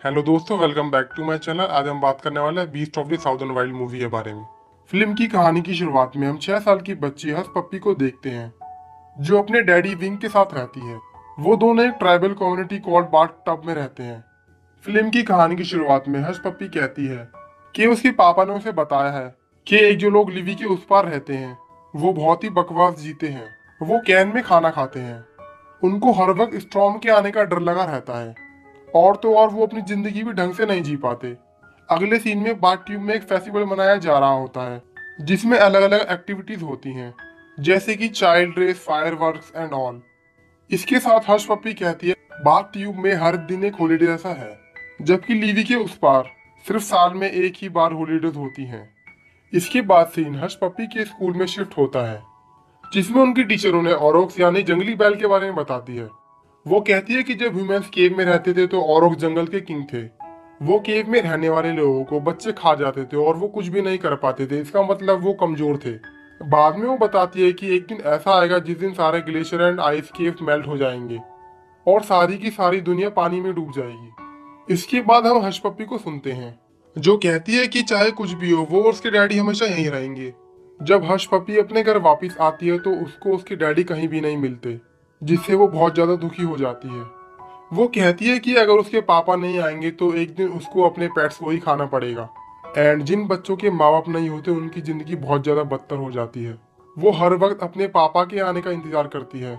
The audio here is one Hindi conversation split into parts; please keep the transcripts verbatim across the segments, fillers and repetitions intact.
हेलो दोस्तों, welcome back to my channel. आज हम बात करने वाले हैं beast of the southern wild movie के बारे में। फिल्म की कहानी की शुरुआत में हम छह साल की बच्ची हस पप्पी को देखते हैं, जो अपने डैडी विंग के साथ रहती है। वो दोनों एक tribal community called bathtub में रहते हैं। फिल्म की कहानी की शुरुआत में हस पप्पी कहती है कि उसके पापा ने उसे बताया है कि एक जो लोग लिवी के उस पार रहते हैं वो बहुत ही बकवास जीते हैं। वो कैन में खाना खाते हैं। उनको हर वक्त स्ट्रॉम के आने का डर लगा रहता है, और तो और वो अपनी जिंदगी भी ढंग से नहीं जी पाते। अगले सीन में बाथ ट्यूब में एक फेस्टिवल मनाया जा रहा होता है, जिसमें अलग अलग एक्टिविटीज होती हैं, जैसे कि child race, fire work and all. इसके साथ हर्ष पप्पी कहती है बाथ ट्यूब में हर दिन एक हॉलीडे जैसा है, जबकि लीवी के उस पार सिर्फ साल में एक ही बार हॉलीडेज होती हैं। इसके बाद सीन हर्ष पप्पी के स्कूल में शिफ्ट होता है, जिसमें उनकी टीचर उन्हें औरोक्स यानी जंगली बैल के बारे में बताती है। वो कहती है कि जब ह्यूमंस केव में रहते थे तो औरोक्स जंगल के किंग थे। वो केव में रहने वाले लोगों को बच्चे खा जाते थे और वो कुछ भी नहीं कर पाते थे। इसका मतलब वो कमजोर थे। बाद में वो बताती है कि एक दिन ऐसा आएगा जिस दिन सारे glacier and ice cave melt हो जाएंगे और सारी की सारी दुनिया पानी में डूब जाएगी। इसके बाद हम हर्ष पप्पी को सुनते हैं, जो कहती है कि चाहे कुछ भी हो वो और उसके डैडी हमेशा यहीं रहेंगे। जब हर्ष पप्पी अपने घर वापस आती है तो उसको उसके डैडी कहीं भी नहीं मिलते, जिससे वो बहुत ज्यादा दुखी हो जाती है। वो कहती है कि अगर उसके पापा नहीं आएंगे तो एक दिन उसको अपने पेट्स को ही खाना पड़ेगा। एंड जिन बच्चों के माँ बाप नहीं होते उनकी जिंदगी बहुत ज्यादा बदतर हो जाती है। वो हर वक्त अपने पापा के आने का इंतजार करती है।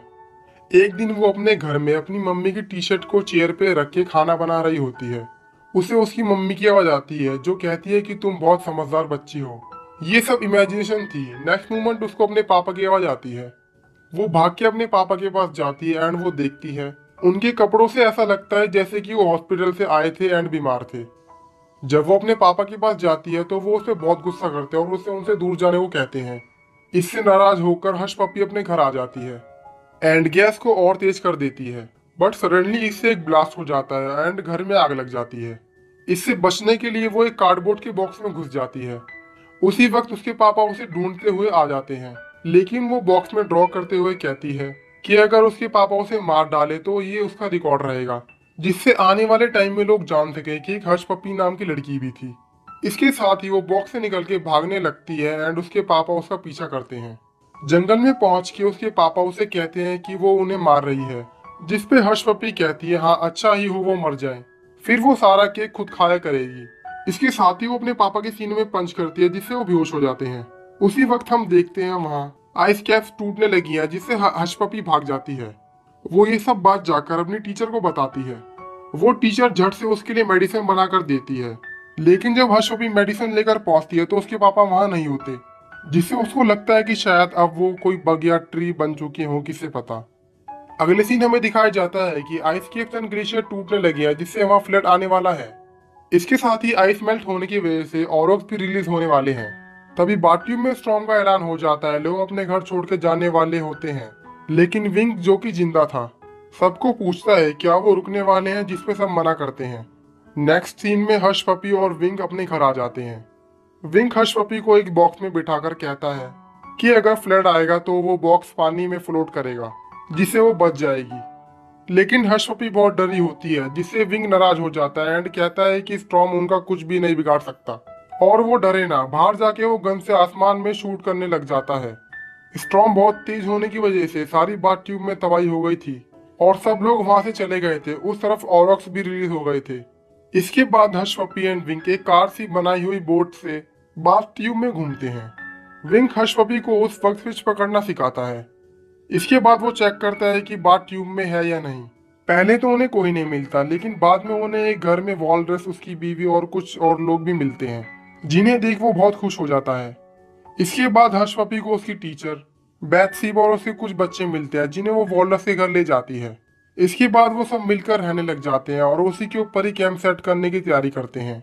एक दिन वो अपने घर में अपनी मम्मी की टी शर्ट को चेयर पे रख के खाना बना रही होती है। उसे उसकी मम्मी की आवाज आती है, जो कहती है कि तुम बहुत समझदार बच्ची हो। ये सब इमेजिनेशन थी। नेक्स्ट मोमेंट उसको अपने पापा की आवाज आती है। वो भाग के अपने पापा के पास जाती है एंड वो देखती है उनके कपड़ों से ऐसा लगता है जैसे कि वो हॉस्पिटल से आए थे एंड बीमार थे। जब वो अपने पापा के पास जाती है तो वो उस पर बहुत गुस्सा करते हैं और उससे उनसे दूर जाने को कहते हैं। इससे नाराज होकर हर्ष पप्पी अपने घर आ जाती है एंड गैस को और तेज कर देती है। बट सडनली इससे एक ब्लास्ट हो जाता है एंड घर में आग लग जाती है। इससे बचने के लिए वो एक कार्डबोर्ड के बॉक्स में घुस जाती है। उसी वक्त उसके पापा उसे ढूंढते हुए आ जाते हैं, लेकिन वो बॉक्स में ड्रॉ करते हुए कहती है कि अगर उसके पापा उसे मार डाले तो ये उसका रिकॉर्ड रहेगा, जिससे आने वाले टाइम में लोग जान सके कि एक हर्ष पप्पी नाम की लड़की भी थी। इसके साथ ही वो बॉक्स से निकल के भागने लगती है एंड उसके पापा उसका पीछा करते हैं। जंगल में पहुंच के उसके पापा उसे कहते हैं कि वो उन्हें मार रही है, जिस पे हर्ष पप्पी कहती है हाँ अच्छा ही हो वो मर जाए, फिर वो सारा केक खुद खाया करेगी। इसके साथ ही वो अपने पापा के सीने में पंच करती है, जिससे वो बेहोश हो जाते हैं। उसी वक्त हम देखते हैं वहाँ आइस कैप्स टूटने लगी है, जिससे ह- हर्ष पप्पी भाग जाती है। वो ये सब बात जाकर अपनी टीचर को बताती है। वो टीचर झट से उसके लिए मेडिसिन बनाकर देती है, लेकिन जब हर्ष पप्पी मेडिसिन लेकर पहुंचती है तो उसके पापा वहाँ नहीं होते, जिससे उसको लगता है कि शायद अब वो कोई बग या ट्री बन चुके हों, किसे पता। अगले सीन हमें दिखाया जाता है कि आइस केप्स एंड ग्लेशियर टूटने लगे हैं, जिससे वहाँ फ्लड आने वाला है। इसके साथ ही आइस मेल्ट होने की वजह से ऑरोक्स भी रिलीज होने वाले हैं। तभी बाथट्यूब में स्टॉर्म का ऐलान हो जाता है। लोग अपने घर छोड़ के जाने वाले होते हैं, लेकिन विंग जो कि जिंदा था सबको पूछता है क्या वो रुकने वाले हैं, जिसपे सब मना करते हैं। नेक्स्ट सीन में हर्ष पपी और विंग अपने घर आ जाते हैं। विंग हर्ष पपी को एक बॉक्स में बिठाकर कहता है कि अगर फ्लड आएगा तो वो बॉक्स पानी में फ्लोट करेगा, जिससे वो बच जाएगी। लेकिन हर्ष पपी बहुत डरी होती है, जिससे विंग नाराज हो जाता है एंड कहता है कि स्टॉर्म उनका कुछ भी नहीं बिगाड़ सकता और वो डरे ना। बाहर जाके वो गन से आसमान में शूट करने लग जाता है। स्टॉर्म बहुत तेज होने की वजह से सारी बात ट्यूब में तबाही हो गई थी और सब लोग वहां से चले गए थे। उस तरफ औरक्स भी रिलीज हो गए थे। इसके बाद हर्ष पप्पी एंड विंग एक कार सी बनाई हुई बोट से बाथ ट्यूब में घूमते हैं। विंग हर्ष पप्पी को उस वक्त फिश पकड़ना सिखाता है। इसके बाद वो चेक करता है कि बाथ ट्यूब में है या नहीं। पहले तो उन्हें कोई नहीं मिलता, लेकिन बाद में उन्हें एक घर में वॉलरस, उसकी बीवी और कुछ और लोग भी मिलते हैं, जिन्हें देख वो बहुत खुश हो जाता है। इसके बाद हर्ष पपी को उसकी टीचर बैथसीब और उसके कुछ बच्चे मिलते हैं, जिन्हें वो वॉलरस के घर ले जाती है। इसके बाद वो सब मिलकर रहने लग जाते हैं और उसी के ऊपर ही कैंप सेट करने की तैयारी करते हैं।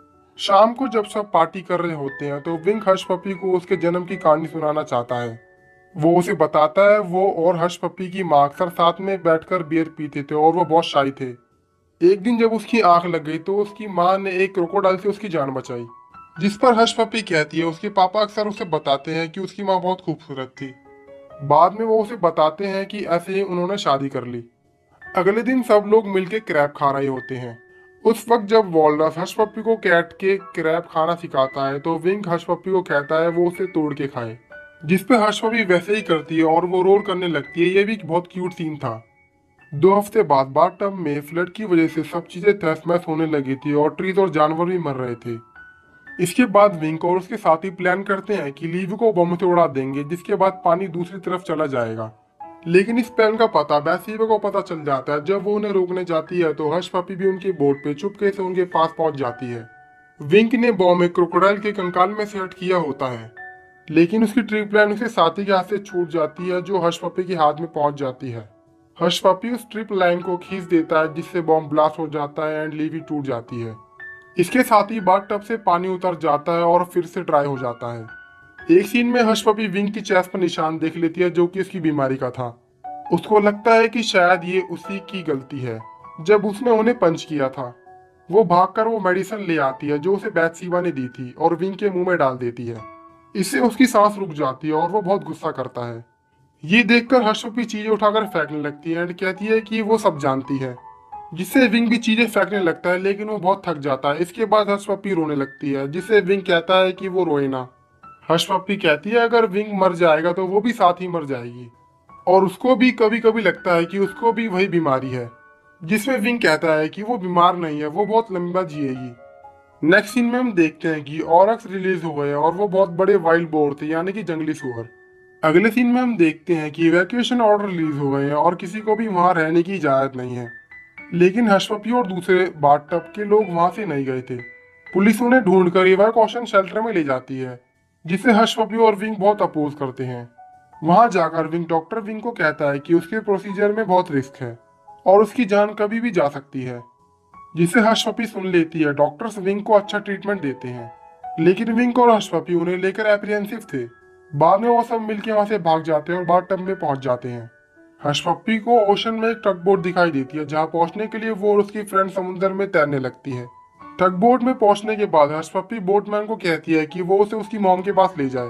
शाम को जब सब पार्टी कर रहे होते हैं तो विंग हर्ष पपी को उसके जन्म की कहानी सुनाना चाहता है। वो उसे बताता है वो और हर्ष पप्पी की माँ अक्सर साथ में बैठकर बियर पीते थे और वो बहुत शाई थे। एक दिन जब उसकी आंख लग गई तो उसकी माँ ने एक क्रोकोडाइल से उसकी जान बचाई, जिस पर हर्ष पप्पी कहती है उसके पापा अक्सर उसे बताते हैं कि उसकी माँ बहुत खूबसूरत थी। बाद में वो उसे बताते हैं कि ऐसे ही उन्होंने शादी कर ली। अगले दिन सब लोग मिलकर क्रैब खा रहे होते हैं। उस वक्त जब वॉलरस हश पप्पी को कैट के क्रैब खाना सिखाता है तो विंग हश पप्पी को कहता है वो उसे तोड़ के खाए, जिस पे हश पप्पी वैसे ही करती है और वो रोर करने लगती है। ये भी एक बहुत क्यूट सीन था। दो हफ्ते बाद बाथटब में फ्लड की वजह से सब चीजें तहस महस होने लगी थी और ट्रीज और जानवर भी मर रहे थे। इसके बाद विंक और उसके साथी प्लान करते हैं कि लीव को बम से उड़ा देंगे, जिसके बाद पानी दूसरी तरफ चला जाएगा। लेकिन इस प्लान का पता बैसीबा को पता चल जाता है। जब वो उन्हें रोकने जाती है तो हश पप्पी भी उनकी बोट पे चुपके से उनके पास पहुंच जाती है। विंक ने बॉम्ब एक क्रोकोडाइल के कंकाल में से हट किया होता है, लेकिन उसकी ट्रिक प्लान उसके साथी के हाथ से छूट जाती है, जो हश पप्पी के हाथ में पहुंच जाती है। हश पप्पी उस ट्रिप लाइन को खींच देता है, जिससे बॉम्ब ब्लास्ट हो जाता है एंड लीवी टूट जाती है। इसके साथ ही बाथटब से पानी उतर जाता है और फिर से ड्राई हो जाता है। एक सीन में हश पप्पी विंग की चेस्ट पर निशान देख लेती है, जो कि उसकी बीमारी का था। उसको लगता है कि शायद ये उसी की गलती है, जब उसने उन्हें पंच किया था। वो भागकर वो मेडिसिन ले आती है जो उसे बैथसीबा ने दी थी और विंग के मुंह में डाल देती है। इससे उसकी सांस रुक जाती है और वो बहुत गुस्सा करता है। ये देखकर हश पप्पी चीजें उठाकर फेंकने लगती है एंड कहती है कि वो सब जानती है, जिससे विंग भी चीजें फेंकने लगता है, लेकिन वो बहुत थक जाता है। इसके बाद हश पप्पी रोने लगती है, जिससे विंग कहता है कि वो रोए ना। हश पप्पी कहती है अगर विंग मर जाएगा तो वो भी साथ ही मर जाएगी, और उसको भी कभी कभी लगता है कि उसको भी वही बीमारी है, जिसमें विंग कहता है कि वो बीमार नहीं है, वो बहुत लंबा जिएगी। नेक्स्ट सीन में हम देखते हैं कि ऑरक्स रिलीज हो गए और वो बहुत बड़े वाइल्ड बोर थे, यानी कि जंगली सुअर। अगले सीन में हम देखते हैं कि इवैक्यूएशन ऑर्डर रिलीज हो गए हैं और किसी को भी वहां रहने की इजाजत नहीं है। लेकिन हश पप्पी और दूसरे बाथटब के लोग वहां से नहीं गए थे। पुलिस उन्हें ढूंढकर इवैक्यूएशन शेल्टर में ले जाती है, जिसे हश पप्पी और विंग बहुत अपोज करते हैं। वहां जाकर विंग डॉक्टर विंग को कहता है कि उसके प्रोसीजर में बहुत रिस्क है और उसकी जान कभी भी जा सकती है, जिसे हश पप्पी सुन लेती है। डॉक्टर्स विंग को अच्छा ट्रीटमेंट देते हैं, लेकिन विंग और हश पप्पी उन्हें लेकर एप्रीहेंसिव थे। बाद में वो सब मिलकर वहां से भाग जाते हैं और बाथटब में पहुंच जाते हैं। हश पप्पी को ओशन में एक टग बोट दिखाई देती है, जहां पहुंचने के लिए वो और उसकी फ्रेंड समुद्र में तैरने लगती है। टग बोट में पहुंचने के बाद हश पप्पी बोटमैन को कहती है कि वो उसे उसकी मॉम के पास ले जाए।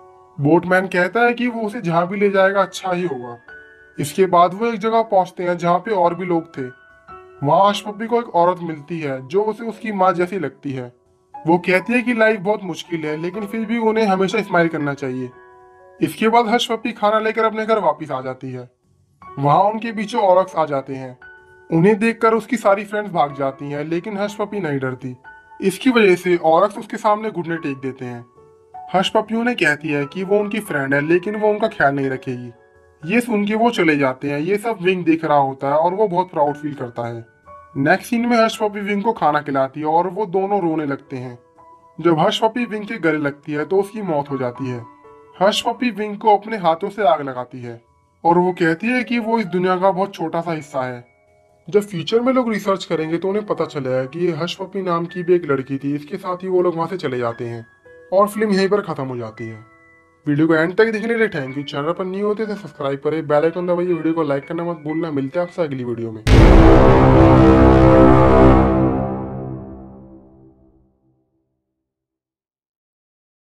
बोटमैन कहता है कि वो उसे जहां भी ले जाएगा अच्छा ही होगा। इसके बाद वो एक जगह पहुंचते हैं जहां पे और भी लोग थे। वहां हश पप्पी को एक औरत मिलती है जो उसे उसकी माँ जैसी लगती है। वो कहती है कि लाइफ बहुत मुश्किल है, लेकिन फिर भी उन्हें हमेशा स्माइल करना चाहिए। इसके बाद हश पप्पी खाना लेकर अपने घर वापस आ जाती है। वहां उनके पीछे ऑरक्स आ जाते हैं। उन्हें देखकर उसकी सारी फ्रेंड्स भाग जाती हैं, लेकिन हश पप्पी नहीं डरती। इसकी वजह से ऑरक्स उसके सामने घुटने टेक देते हैं। हश पप्पी उन्हें कहती है कि वो उनकी फ्रेंड है, लेकिन वो उनका ख्याल नहीं रखेगी। ये सुन के वो चले जाते हैं। ये सब विंग देख रहा होता है और वो बहुत प्राउड फील करता है। नेक्स्ट सीन में हश पप्पी विंग को खाना खिलाती है और वो दोनों रोने लगते हैं। जब हश पप्पी विंग के गले लगती है तो उसकी मौत हो जाती है। हश पप्पी विंग को अपने हाथों से आग लगाती है और वो कहती है कि वो इस दुनिया का बहुत छोटा सा हिस्सा है। जब फ्यूचर में लोग रिसर्च करेंगे तो उन्हें पता चलेगा कि ये हश पप्पी नाम की भी एक लड़की थी। इसके साथ ही वो लोग वहां से चले जाते हैं और फिल्म यहीं पर खत्म हो जाती है। वीडियो को एंड तक देखने के लिए थैंक यू। चैनल पर नहीं होते तो सब्सक्राइब करें, बेल आइकन दबाइए, वीडियो को लाइक करना मत भूलना। मिलते हैं आपसे अगली वीडियो में।